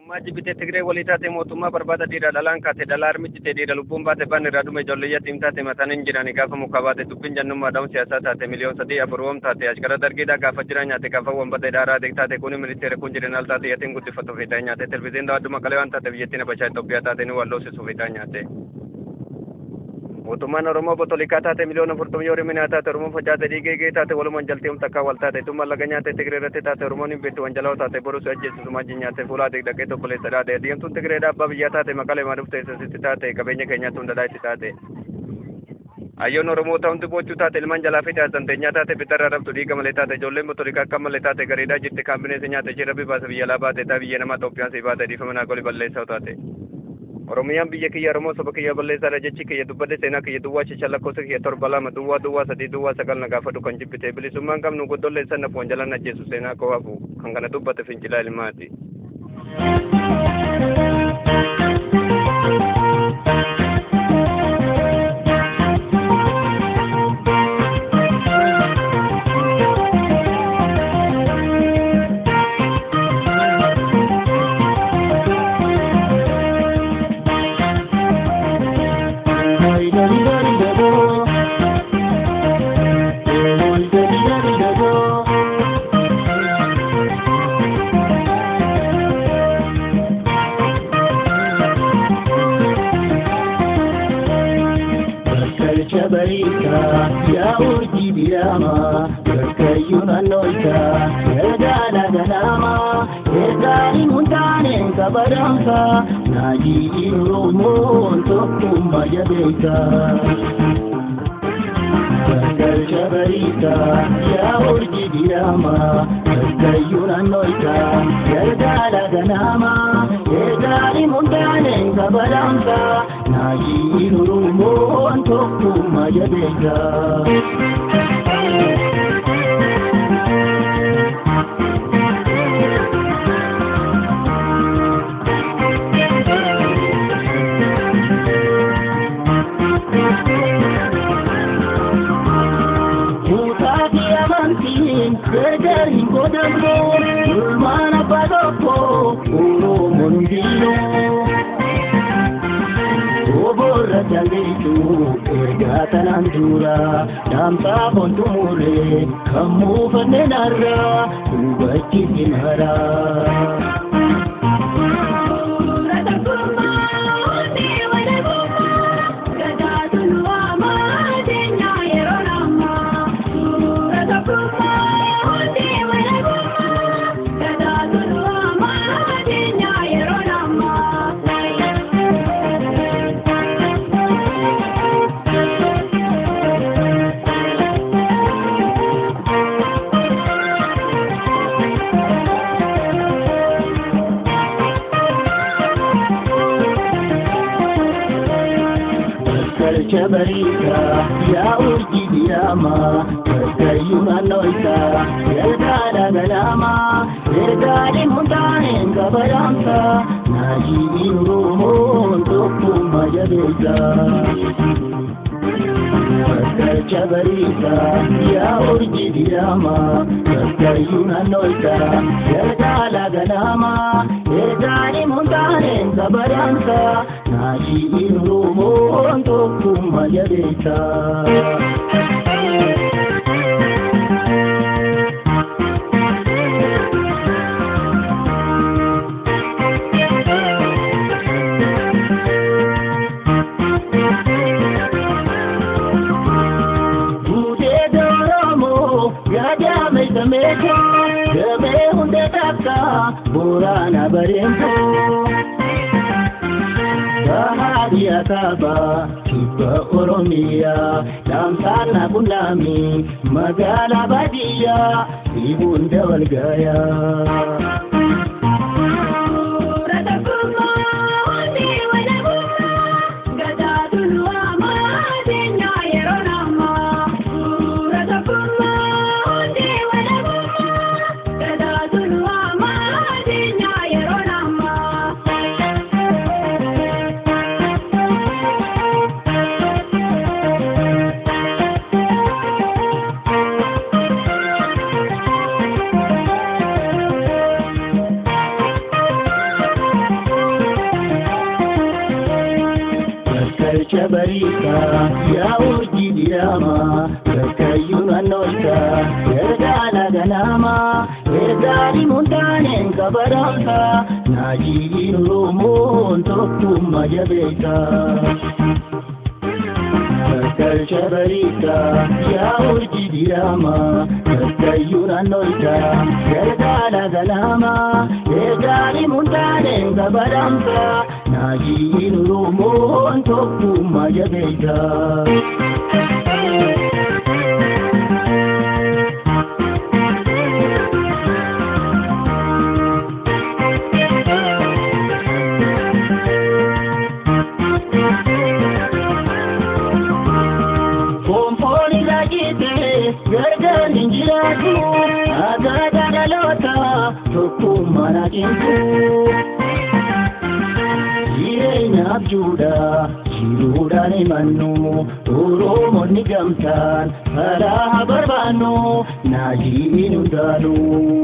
Majibite Tigre walitate mootummaa barbaada dhiira dhalaan kaate dhalaa armichite dhiira lubbuun baate baan irraa dhume ijoolleeyyaa tiimtaate mataaniin jirani gaafa muka baate dubbiin jannummaadhaan siyaasaa taate miliyoon 3 taate ashkara dargiidhaa gaafa jiran nyaate gaafa wambate daaraa taate kuni ministeera kun jiran al taate yatiin guddifatu fiitaa nyaate televizyiin daawwadduma qalee waan taate biyyattiin abashaa Itoophiyaa taate ni walloosisu fiitaa nyaate. Mootummaan Oromoo botolikaa taate miliyoona 40 yoo riminaa taate Oromoon facaate dhiigee taate walumaan jaltee takkaa wal taate tumma laga nyaate Tigiree irratti taate Oromoon hin beektu wanjalaa taate borus ajjeesisu majji nyaate fuulaa dhaqee tokkoleessa dhaate deemtuun Tigiree abbaa biyyaa taate maqalee maaduf teessisitti taate qabeenya keenyaatti hunda itti taate. Ayyoon Oromoo ta'uun bochuu taate ilmaan jalaa fi taasanteenyaa taate bitarraa rabtu dhiiga malee taate ijoolleen botolikaa akka malee taate gareedhaa jirti kaambineessi nyaate ishee rabbi baasa biyya laa baate taa biyya namaa Itoophiyaan si baate dhiifama naa goli balleessaa taate. Oromiyaan biyya kiyya Oromoo saba kiyya balleessaadha jechi kiyya dubbadde seenaa kiyya duwwaa chicha lakkoofsa kiyya torba lama duwwaa 3 duwwaa 9 na gaafa dukan jibbite bilisummaan qabnu goddolleessan nafu wanjalaan ajjeesu seenaa koo hafu kan kana dubbate fincilaa ilmaati. Ya urji birama berkayunan noita yadana ganama yadani muntane kabaramka naji irumon tokumba yadeka berkal shabarita ya urji birama berkayunan noita yadana ganama yadani muntane kabaramka naji irumon tokumba yadeka. Berjaring kodamno, mana padoko, uno mondino. Oborra jalitu, ergatan anjura, dampa pontumure, kamu fanenara, ubachi sinara. Chabarita ya urji diama berkayunan noita yadana ganama yadani muntane kabaramka naji irumon tokumba yadeka Chabarita ya urji diama berkayunan noita yadana ganama yadani muntane kabaramka naji irumon tokumba yadeka. Burana barempo Bahagia kaba Kiba Oromia Damsana Bunami Magala Badia Ibunda Walgaya Shabarika ya urji dirama Berkayun anolta Ergana ganama Ergani muntanen kabaramta Najiin rumun tokkumma jabeka Berkal Shabarika ya urji dirama Berkayun anolta Ergana ganama Ergani muntanen kabaramta Najiin rumun tokkumma jabeka Komponi lagite gargan injiratu agada dalota tokkumma nakintu Abjuda, Shiruda ni manu, Oromo ni gamtan, Hala barbanu, Naji inudanu.